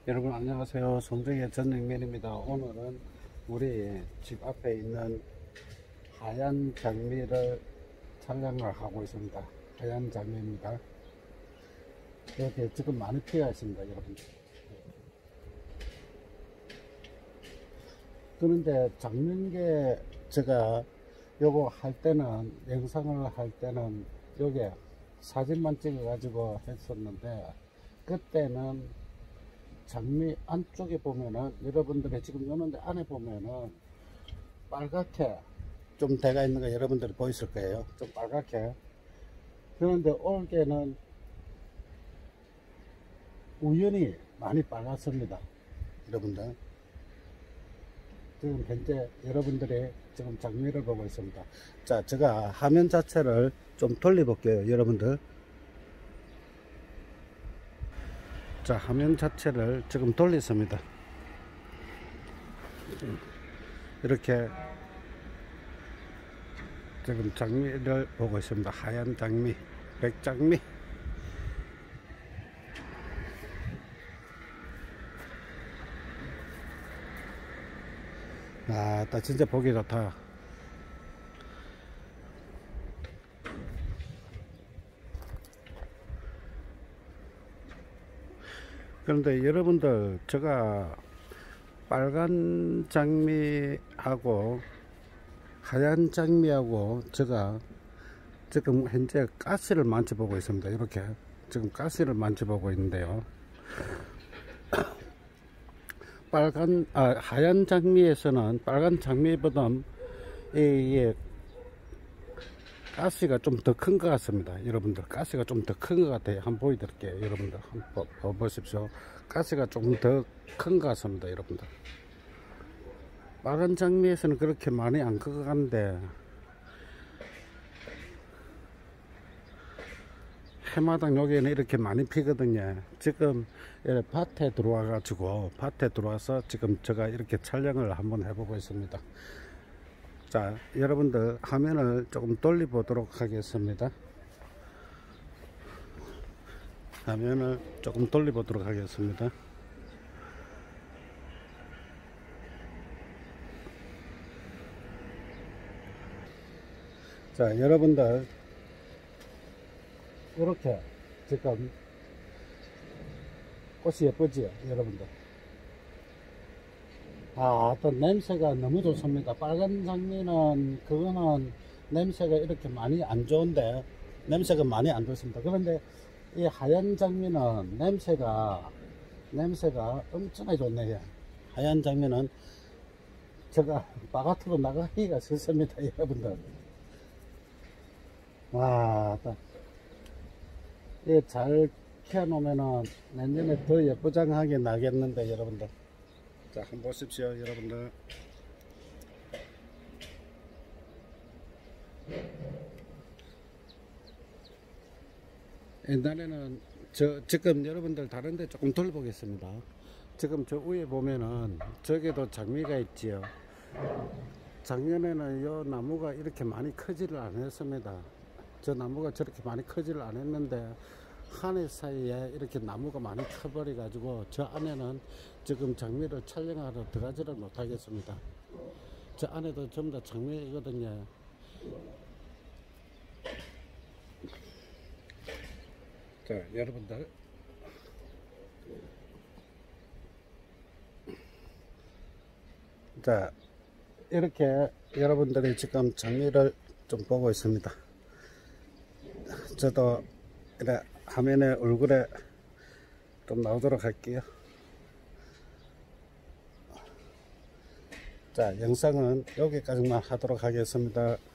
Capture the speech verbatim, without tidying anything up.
여러분 안녕하세요. 송정의 전영면입니다. 오늘은 우리 집 앞에 있는 하얀 장미를 촬영을 하고 있습니다. 하얀 장미입니다. 이렇게 지금 많이 피어 있습니다, 여러분. 그런데 장면계 제가 요거 할 때는, 영상을 할 때는 요게 사진만 찍어 가지고 했었는데, 그때는 장미 안쪽에 보면은, 여러분들이 지금 요런데 안에 보면은 빨갛게 좀 돼가 있는 거 여러분들이 보이실 거예요. 좀 빨갛게. 그런데 올게는 우연히 많이 빨갛습니다, 여러분들. 지금 현재 여러분들이 지금 장미를 보고 있습니다. 자, 제가 화면 자체를 좀 돌려볼게요, 여러분들. 자, 화면 자체를 지금 돌렸습니다. 이렇게 지금 장미를 보고 있습니다. 하얀 장미, 백장미. 아, 나 진짜 보기 좋다. 그런데 여러분들, 제가 빨간 장미하고 하얀 장미하고 제가 지금 현재 가시를 만져보고 있습니다. 이렇게 지금 가시를 만져보고 있는데요. 빨간 아 하얀 장미에서는 빨간 장미보다 이, 이 가시가 좀 더 큰 것 같습니다. 여러분들, 가시가 좀 더 큰 것 같아요. 한번 보여드릴게요. 여러분들 한번 봐보십시오. 가시가 좀 더 큰 것 같습니다. 여러분들, 빨간 장미에서는 그렇게 많이 안 큰 것 같은데, 해마당 여기에는 이렇게 많이 피거든요. 지금 밭에 들어와 가지고 밭에 들어와서 지금 제가 이렇게 촬영을 한번 해보고 있습니다. 자, 여러분들 화면을 조금 돌려 보도록 하겠습니다. 화면을 조금 돌려 보도록 하겠습니다. 자, 여러분들 이렇게 지금 꽃이 예쁘지요, 여러분들. 아, 어떤 냄새가 너무 좋습니다. 빨간 장미는 그거는 냄새가 이렇게 많이 안 좋은데, 냄새가 많이 안 좋습니다. 그런데 이 하얀 장미는 냄새가 냄새가 엄청나게 좋네요. 하얀 장미는 제가 바깥으로 나가기가 싫습니다, 여러분들. 와, 잘 키워놓으면은 내년에 더 예쁘장하게 나겠는데, 여러분들. 자, 한번 보십시오, 여러분들. 옛날에는 저 지금 여러분들 다른데 조금 돌보겠습니다. 지금 저 위에 보면은 저기도 장미가 있지요. 작년에는 이 나무가 이렇게 많이 크지를 않았습니다. 저 나무가 저렇게 많이 크지를 않았는데 한 해 사이에 이렇게 나무가 많이 커버려 가지고 저 안에는 지금 장미를 촬영하러 들어가지를 못하겠습니다. 저 안에도 전부 다 장미이거든요. 자, 여러분들, 자, 이렇게 여러분들이 지금 장미를 좀 보고 있습니다. 저도 이래 화면에 얼굴에 좀 나오도록 할게요. 자, 영상은 여기까지만 하도록 하겠습니다.